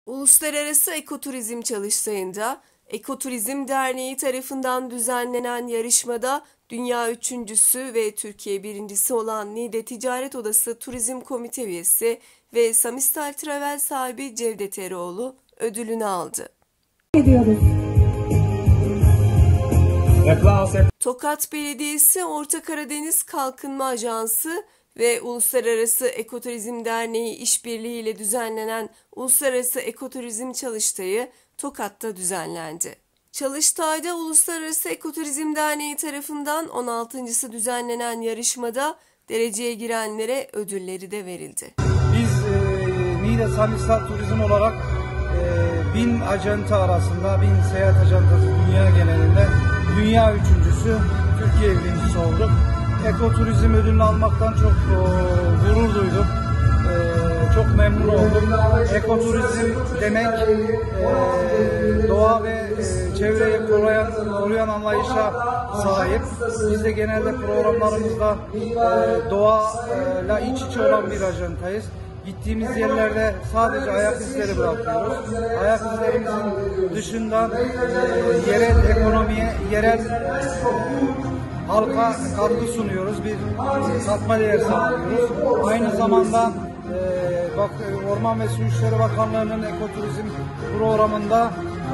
Uluslararası Ekoturizm Çalıştayı'nda Ekoturizm Derneği tarafından düzenlenen yarışmada dünya üçüncüsü ve Türkiye birincisi olan Niğde Ticaret Odası Turizm Komite üyesi ve Samistal Travel sahibi Cevdet Eroğlu ödülünü aldı. Tokat Belediyesi, Orta Karadeniz Kalkınma Ajansı ve Uluslararası Ekoturizm Derneği işbirliği ile düzenlenen Uluslararası Ekoturizm Çalıştayı Tokat'ta düzenlendi. Çalıştay'da Uluslararası Ekoturizm Derneği tarafından 16.'sı düzenlenen yarışmada dereceye girenlere ödülleri de verildi. Biz Niğde Samistal Turizm olarak 1000 acente arasında 1000 seyahat acentası dünya genelinde dünya üçüncüsü, Türkiye birincisi olduk. Ekoturizm ödülünü almaktan çok gurur duydum. Çok memnun oldum. Ekoturizm demek doğa ve çevreyi koruyan anlayışa sahip. Biz de genelde programlarımızda doğayla iç içe olan bir ajantayız. Gittiğimiz yerlerde sadece ayak izleri bırakıyoruz. Ayak izlerimizin dışında yerel ekonomiye, yerel halka katkı sunuyoruz. Bir katma değer sağlıyoruz. Aynı zamanda Orman ve Su İşleri Bakanlığı'nın ekoturizm programında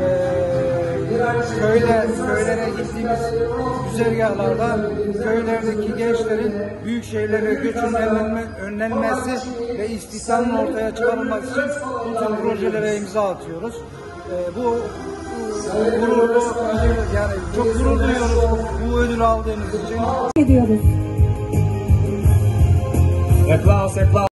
köylere gittiğimiz güzergahlarda köylerdeki gençlerin büyük şehirlere göçünün önlenmesi ve istihdamın ortaya çıkarılması için bu tür projelere imza atıyoruz. Bu gururlu, yani çok gurur duyuyoruz bu ödülü aldığımız için.